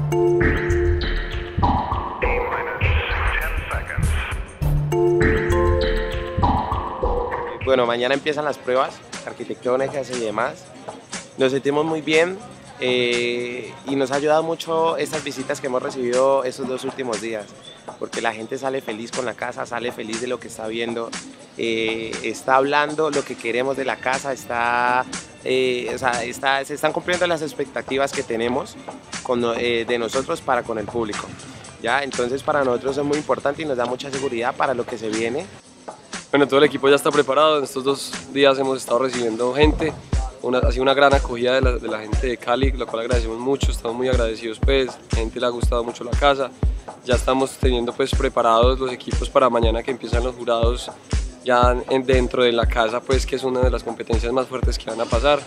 Bueno, mañana empiezan las pruebas arquitectónicas y demás. Nos sentimos muy bien y nos ha ayudado mucho estas visitas que hemos recibido estos 2 últimos días, porque la gente sale feliz con la casa, sale feliz de lo que está viendo, está hablando lo que queremos de la casa, se están cumpliendo las expectativas que tenemos de nosotros para con el público. ¿Ya? Entonces para nosotros es muy importante y nos da mucha seguridad para lo que se viene. Bueno, todo el equipo ya está preparado. En estos 2 días hemos estado recibiendo gente. Ha sido una gran acogida de la gente de Cali, lo cual agradecemos mucho, estamos muy agradecidos, pues, a la gente le ha gustado mucho la casa. Ya estamos teniendo pues preparados los equipos para mañana que empiezan los jurados ya dentro de la casa, pues, que es una de las competencias más fuertes que van a pasar.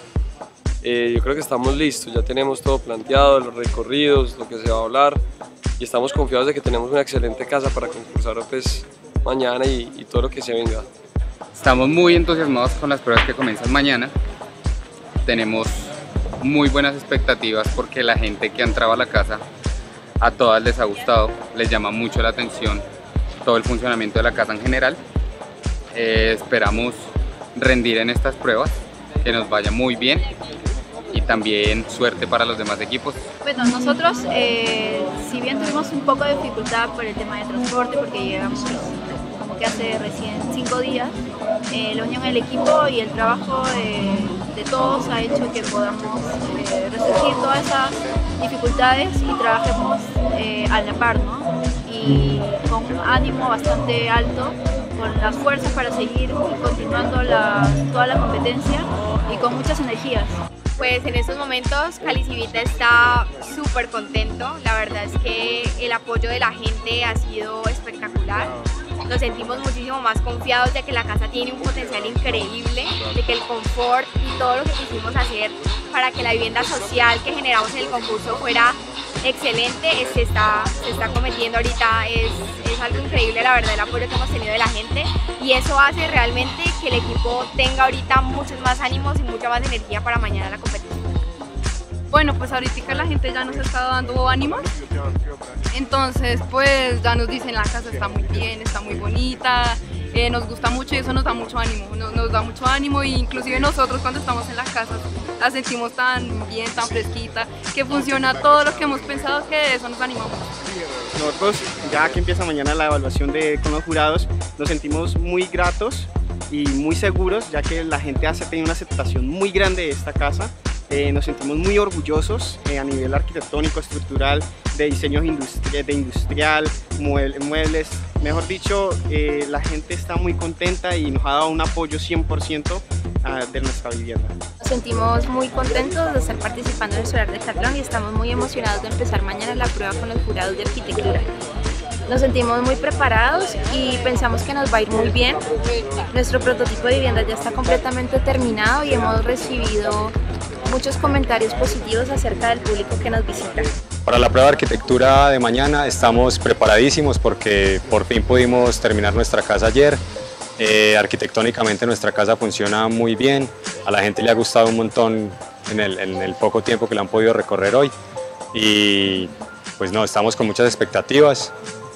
Yo creo que estamos listos, ya tenemos todo planteado, los recorridos, lo que se va a hablar, y estamos confiados de que tenemos una excelente casa para concursar pues, mañana y todo lo que se venga. Estamos muy entusiasmados con las pruebas que comienzan mañana. Tenemos muy buenas expectativas porque la gente que ha entrado a la casa, a todas les ha gustado, les llama mucho la atención todo el funcionamiento de la casa en general. Esperamos rendir en estas pruebas, que nos vaya muy bien y también suerte para los demás equipos. Bueno, nosotros, si bien tuvimos un poco de dificultad por el tema de transporte, porque llegamos como que hace recién 5 días, la unión del equipo y el trabajo de todos ha hecho que podamos resurgir todas esas dificultades y trabajemos a la par, ¿no? Y con un ánimo bastante alto, con las fuerzas para seguir continuando toda la competencia y con muchas energías. Pues en estos momentos Cali Civita está súper contento, la verdad es que el apoyo de la gente ha sido espectacular. Nos sentimos muchísimo más confiados de que la casa tiene un potencial increíble, de que el confort y todo lo que quisimos hacer para que la vivienda social que generamos en el concurso fuera excelente, se está cometiendo ahorita. Es algo increíble, la verdad, el apoyo que hemos tenido de la gente, y eso hace realmente que el equipo tenga ahorita muchos más ánimos y mucha más energía para mañana la competición. Bueno, pues ahorita la gente ya nos está dando ánimos, entonces pues ya nos dicen la casa está muy bien, está muy bonita, nos gusta mucho y eso nos da mucho ánimo, nos da mucho ánimo, y inclusive nosotros cuando estamos en las casas la sentimos tan bien, tan fresquita, que funciona todo lo que hemos pensado, que eso nos anima mucho. Nosotros, ya que empieza mañana la evaluación con los jurados, nos sentimos muy gratos y muy seguros, ya que la gente ha tenido una aceptación muy grande de esta casa. Nos sentimos muy orgullosos a nivel arquitectónico, estructural, de diseños industrial, muebles. Mejor dicho, la gente está muy contenta y nos ha dado un apoyo 100% de nuestra vivienda. Nos sentimos muy contentos de estar participando en el Solar Decathlon y estamos muy emocionados de empezar mañana la prueba con los jurados de arquitectura. Nos sentimos muy preparados y pensamos que nos va a ir muy bien. Nuestro prototipo de vivienda ya está completamente terminado y hemos recibido muchos comentarios positivos acerca del público que nos visita. Para la prueba de arquitectura de mañana estamos preparadísimos porque por fin pudimos terminar nuestra casa ayer. Arquitectónicamente nuestra casa funciona muy bien, a la gente le ha gustado un montón en el poco tiempo que la han podido recorrer hoy, y pues no, estamos con muchas expectativas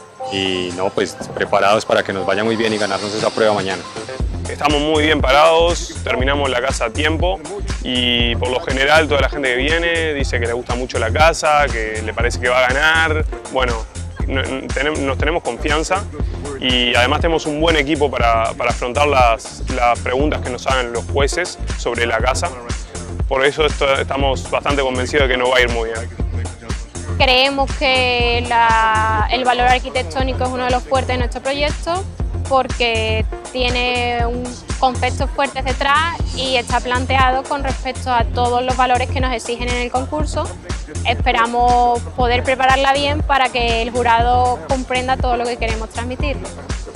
y no, pues preparados para que nos vaya muy bien y ganarnos esa prueba mañana. Estamos muy bien parados, terminamos la casa a tiempo y por lo general toda la gente que viene dice que le gusta mucho la casa, que le parece que va a ganar. Bueno, nos tenemos confianza y además tenemos un buen equipo para afrontar las preguntas que nos hagan los jueces sobre la casa. Por eso estamos bastante convencidos de que nos va a ir muy bien. Creemos que el valor arquitectónico es uno de los fuertes de nuestro proyecto, porque tiene un concepto fuerte detrás y está planteado con respecto a todos los valores que nos exigen en el concurso. Esperamos poder prepararla bien para que el jurado comprenda todo lo que queremos transmitir.